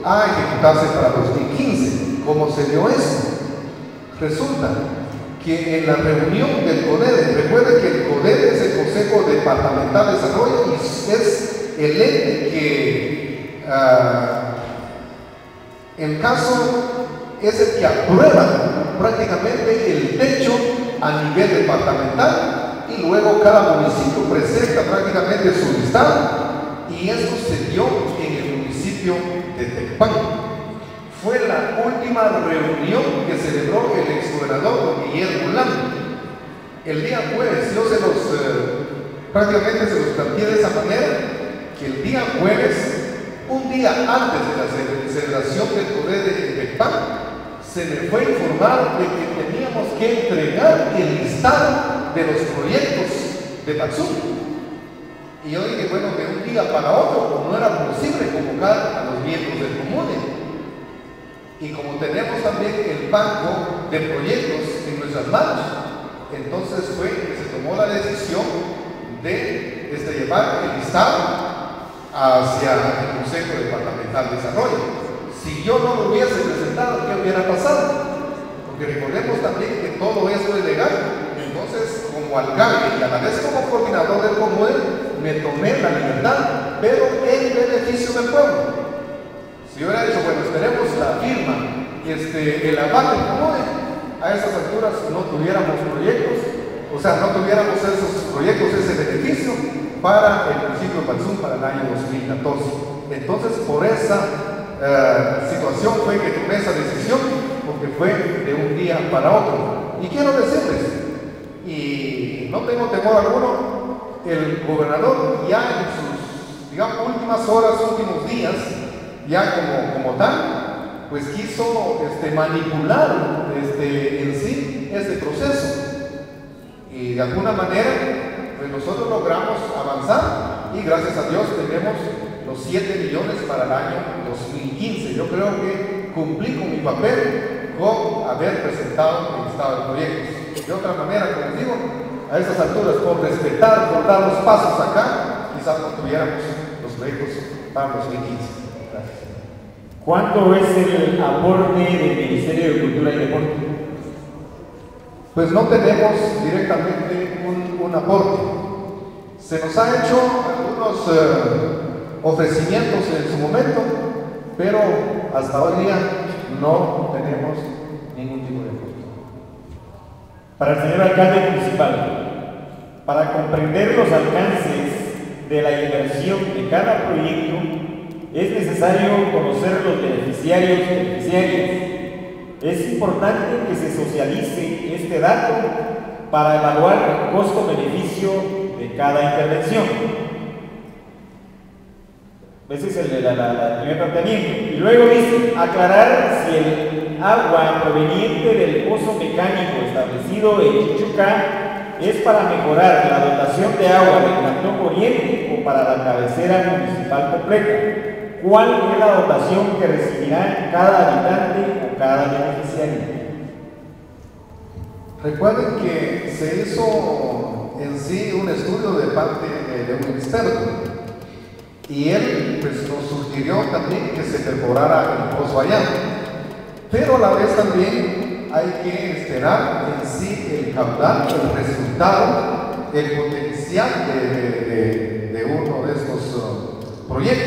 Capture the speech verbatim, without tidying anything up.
a ejecutarse para dos mil quince. ¿Cómo se dio eso? Resulta que en la reunión del CODEDE, recuerde que el CODEDE es el Consejo Departamental de Desarrollo y es el ente que, uh, en caso, es el que aprueba prácticamente el techo a nivel departamental y luego cada municipio presenta prácticamente su listado, y esto se dio en el municipio de Tecpan. Fue la última reunión que celebró el exgobernador Guillermo Lazo. El día jueves, yo se los, eh, prácticamente se los planteé de esa manera, que el día jueves, un día antes de la celebración del CODEDE de Tecpan, se me fue a informar de que teníamos que entregar el listado de los proyectos de Patsum. Y yo dije, bueno, de un día para otro no era posible convocar a los miembros del comune. Y como tenemos también el banco de proyectos en nuestras manos, entonces fue que se tomó la decisión de este, llevar el listado hacia el Consejo Departamental de Desarrollo. Si yo no lo hubiese presentado, ¿qué hubiera pasado? Porque recordemos también que todo esto es legal. Entonces, como alcalde y a la vez como coordinador del comune, me tomé la libertad, pero en beneficio del pueblo. Si yo hubiera dicho, bueno, esperemos la firma, este, el aval del comune, a esas alturas no tuviéramos proyectos, o sea, no tuviéramos esos proyectos, ese beneficio para el municipio de Patsum para el año dos mil catorce. Entonces, por esa uh, situación fue que tomé esa decisión, porque fue de un día para otro. Y quiero decirles, y no tengo temor alguno, el gobernador ya en sus, digamos, últimas horas, últimos días, ya como, como tal, pues quiso este, manipular este, en sí este proceso. Y de alguna manera, pues nosotros logramos avanzar y gracias a Dios tenemos los siete millones para el año dos mil quince. Yo creo que cumplí con mi papel con haber presentado el estado de proyectos. De otra manera, como les digo, a esas alturas, por respetar, por dar los pasos acá, quizás no tuviéramos los proyectos para dos mil quince. Gracias. ¿Cuánto es el aporte del Ministerio de Cultura y Deporte? Pues no tenemos directamente un, un aporte. Se nos ha hecho algunos eh, ofrecimientos en su momento, pero hasta hoy día no tenemos ningún tipo de aporte. Para el señor alcalde municipal, para comprender los alcances de la inversión de cada proyecto, es necesario conocer los beneficiarios y beneficiarias. Es importante que se socialice este dato para evaluar el costo-beneficio de cada intervención. Ese es el, el, el, el primer planteamiento. Y luego dice, aclarar si el agua proveniente del pozo mecánico establecido en Chichucá es para mejorar la dotación de agua del Cantón Oriente o para la cabecera municipal completa. ¿Cuál es la dotación que recibirá cada habitante o cada beneficiario? Recuerden que se hizo en sí un estudio de parte de un experto y él pues, nos sugirió también que se perforara el pozo allá, pero a la vez también hay que esperar en sí el caudal, el resultado, el potencial de, de, de, de uno de estos uh, proyectos.